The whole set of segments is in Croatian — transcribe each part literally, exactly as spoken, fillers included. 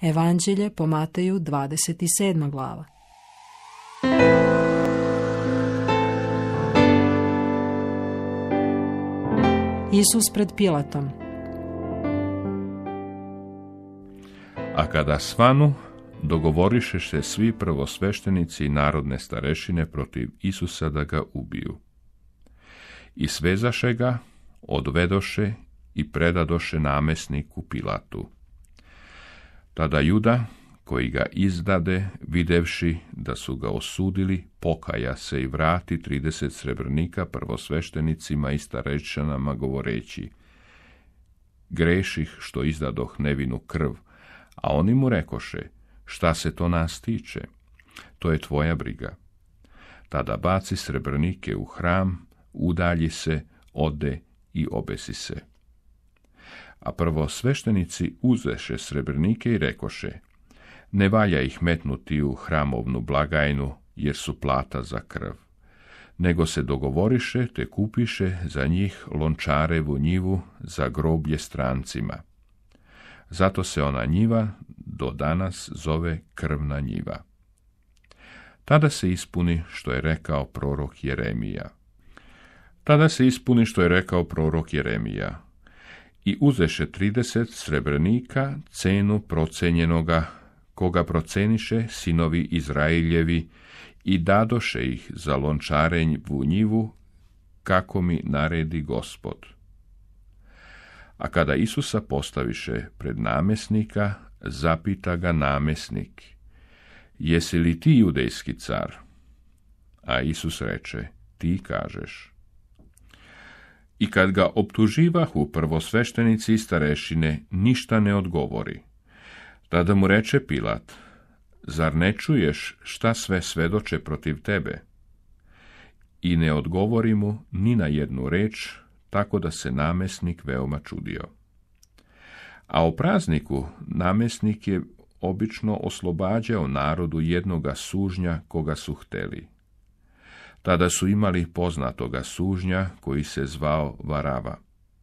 Evanđelje po Mateju, dvadeset sedma glava. Isus pred Pilatom. A kada svanu, dogovoriše se svi prvosveštenici i narodne starešine protiv Isusa da ga ubiju. I svezaše ga, odvedoše i predadoše namesniku Pilatu. Tada Juda, koji ga izdade, videvši da su ga osudili, pokaja se i vrati trideset srebrnika prvosveštenicima i starešinama govoreći: greših što izdadoh nevinu krv, a oni mu rekoše: šta se to nas tiče? To je tvoja briga. Tada baci srebrnike u hram, udalji se, ode i obesi se. A prvosveštenici uzeše srebrnike i rekoše: ne valja ih metnuti u hramovnu blagajnu, jer su plata za krv, nego se dogovoriše te kupiše za njih lončarevu njivu za groblje strancima. Zato se ona njiva do danas zove krvna njiva. Tada se ispuni što je rekao prorok Jeremija. Tada se ispuni što je rekao prorok Jeremija. I uzeše trideset srebrnika, cenu procenjenoga, koga proceniše sinovi Izraeljevi, i dadoše ih za lončarenju njivu, kako mi naredi Gospod. A kada Isusa postaviše pred namesnika, zapita ga namesnik: jesi li ti judejski car? A Isus reče: ti kažeš. I kad ga optuživahu prvosveštenici i starešine, ništa ne odgovori. Tada mu reče Pilat: zar ne čuješ šta sve svedoče protiv tebe? I ne odgovori mu ni na jednu reč, tako da se namesnik veoma čudio. A o prazniku namesnik je obično oslobađao narodu jednoga sužnja koga su hteli. Tada su imali poznatoga sužnja koji se zvao Varava.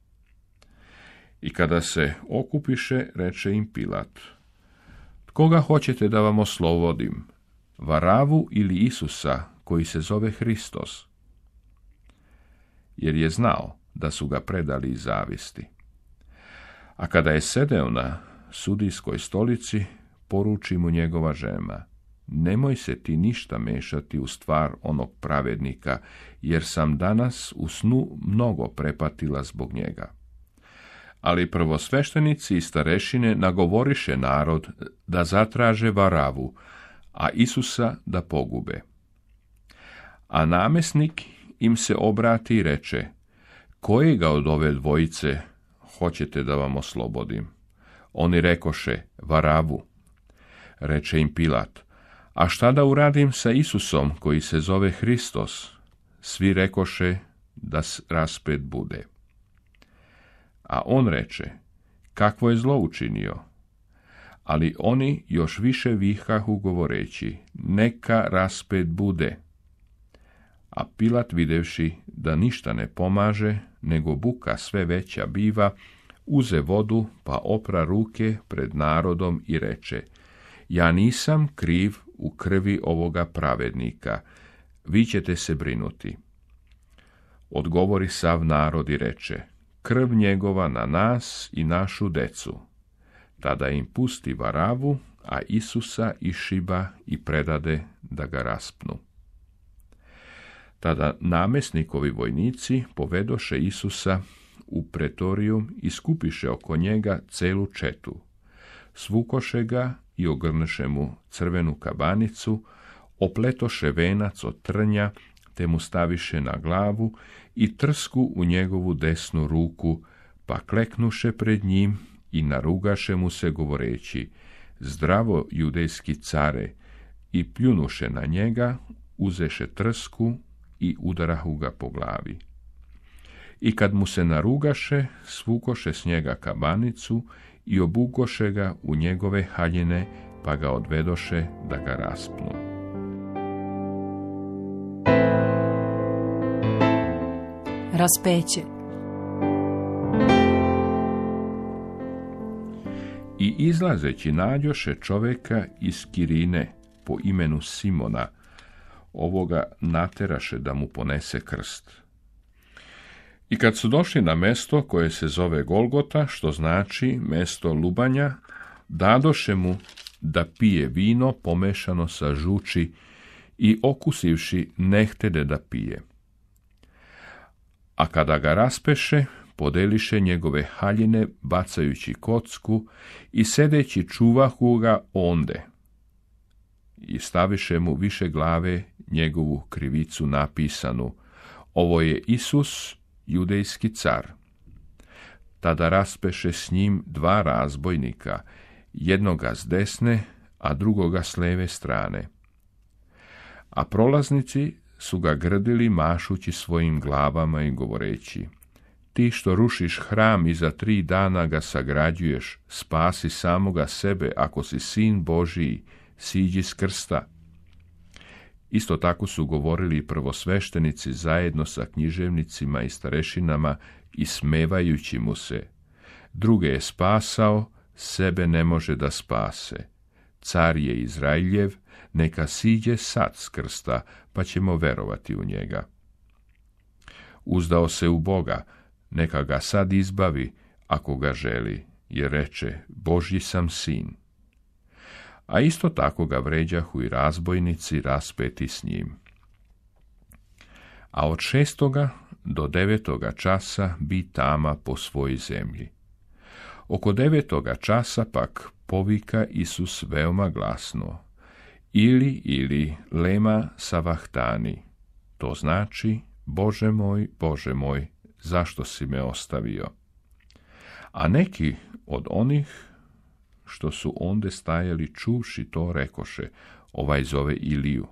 I kada se okupiše, reče im Pilat: koga hoćete da vam oslobodim, Varavu ili Isusa, koji se zove Hristos? Jer je znao da su ga predali iz zavisti. A kada je sedeo na sudijskoj stolici, poruči mu njegova žena: nemoj se ti ništa mešati u stvar onog pravednika, jer sam danas u snu mnogo prepatila zbog njega. Ali prvosveštenici i starešine nagovoriše narod da zatraže Varavu, a Isusa da pogube. A namesnik im se obrati i reče: kojega od ove dvojice hoćete da vam oslobodim? Oni rekoše: Varavu. Reče im Pilat: a šta da uradim sa Isusom, koji se zove Hristos? Svi rekoše da raspet bude. A on reče: kakvo je zlo učinio? Ali oni još više vihahu govoreći: neka raspet bude. A Pilat, videvši da ništa ne pomaže, nego buka sve veća biva, uze vodu pa opra ruke pred narodom i reče: ja nisam kriv u krvi ovoga pravednika, vi ćete se brinuti. Odgovori sav narod i reče: krv njegova na nas i našu decu. Tada im pusti Varavu, a Isusa iščiba i predade da ga raspnu. Tada namesnikovi vojnici povedoše Isusa u pretoriju i skupiše oko njega celu četu. Svukoše ga i ogrnuše mu crvenu kabanicu, opletoše venac od trnja, te mu staviše na glavu i trsku u njegovu desnu ruku, pa kleknuše pred njim i narugaše mu se govoreći: zdravo, judejski care, i pljunuše na njega, uzeše trsku i udarahu ga po glavi. I kad mu se narugaše, svukoše s njega kabanicu i obukoše ga u njegove haljine, pa ga odvedoše da ga raspnu. Raspeće. I izlazeći nađoše čoveka iz Kirine po imenu Simona, ovoga nateraše da mu ponese krst. I kad su došli na mesto koje se zove Golgota, što znači mesto lubanja, dadoše mu da pije vino pomešano sa žuči i okusivši ne htede da pije. A kada ga raspeše, podeliše njegove haljine bacajući kocku i sedeći čuvahu ga onde. I staviše mu više glave njegovu krivicu napisanu: ovo je Isus, judejski car. Tada raspeše s njim dva razbojnika, jednoga s desne, a drugoga s leve strane. A prolaznici su ga grdili mašući svojim glavama i govoreći: ti što rušiš hram i za tri dana ga sagrađuješ, spasi samoga sebe, ako si sin Božiji, siđi s krsta. Isto tako su govorili i prvosveštenici zajedno sa književnicima i starešinama, ismevajući mu se: druge je spasao, sebe ne može da spase. Car je Izraeljev, neka siđe sad s krsta, pa ćemo verovati u njega. Uzdao se u Boga, neka ga sad izbavi, ako ga želi, jer reče: Božji sam sin. A isto tako ga vređahu i razbojnici raspeti s njim. A od šestoga do devetoga časa bi tama po svoj zemlji. Oko devetoga časa pak povika Isus veoma glasno: ili, ili, lema savahtani, to znači: Bože moj, Bože moj, zašto si me ostavio? A neki od onih što su onde stajali čuvši to rekoše: ovaj zove Iliju.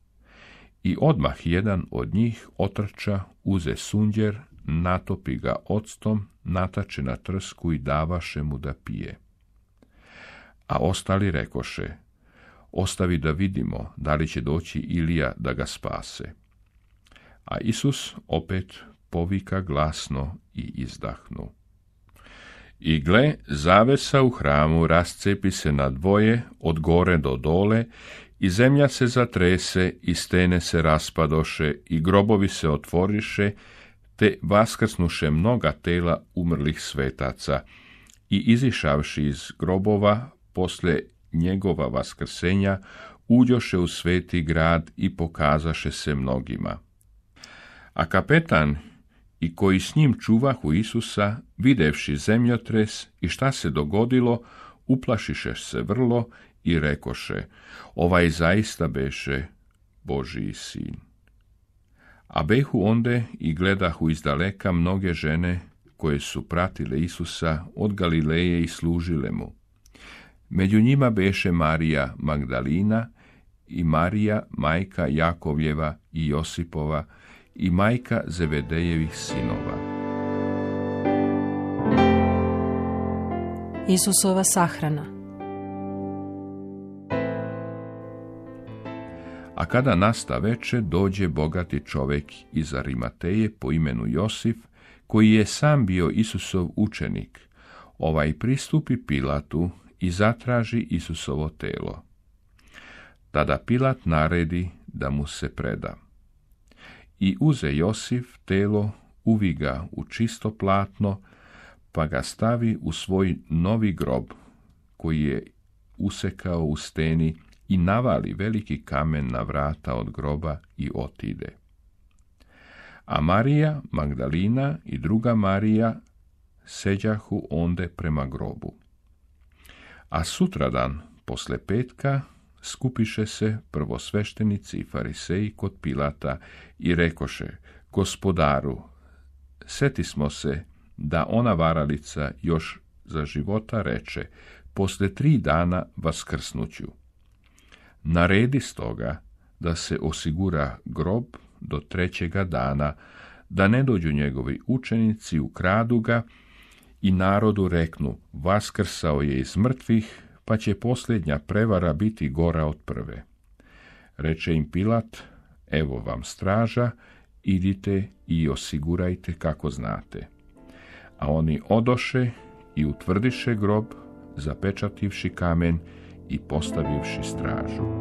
I odmah jedan od njih otrča, uze sunđer, natopi ga octom, natače na trsku i davaše mu da pije. A ostali rekoše: ostavi da vidimo da li će doći Ilija da ga spase. A Isus opet povika glasno i izdahnu. I gle, zavesa u hramu rascepi se na dvoje, od gore do dole, i zemlja se zatrese, i stene se raspadoše, i grobovi se otvoriše, te vaskrsnuše mnoga tela umrlih svetaca, i izišavši iz grobova, posle njegova vaskrsenja, uđoše u sveti grad i pokazaše se mnogima. A kapetan i koji s njim čuvahu Isusa, videvši zemljotres i šta se dogodilo, uplašiše se vrlo i rekoše: ovaj zaista beše Božiji sin. A behu onde i gledahu izdaleka mnoge žene koje su pratile Isusa od Galileje i služile mu. Među njima beše Marija Magdalina i Marija, majka Jakovljeva i Josipova, i majka Zevedejevih sinova. Isusova sahrana. A kada nasta veče, dođe bogati čovek iz Arimateje po imenu Josif, koji je sam bio Isusov učenik. Ovaj pristupi Pilatu i zatraži Isusovo telo. Tada Pilat naredi da mu se preda. I uze Josif telo, uvi ga u čisto platno, pa ga stavi u svoj novi grob, koji je usekao u steni, i navali veliki kamen na vrata od groba i otide. A Marija Magdalina i druga Marija seđahu onde prema grobu. A sutradan, posle petka, skupiše se prvosveštenici i fariseji kod Pilata i rekoše: Gospodaru, seti smo se da ona varalica još za života reče: posle tri dana vaskrsnuću. Naredi stoga da se osigura grob do trećega dana, da ne dođu njegovi učenici, ukradu ga i narodu reknu: vaskrsao je iz mrtvih, pa će posljednja prevara biti gora od prve. Reče im Pilat: evo vam straža, idite i osigurajte kako znate. A oni odoše i utvrdiše grob, zapečativši kamen i postavivši stražu.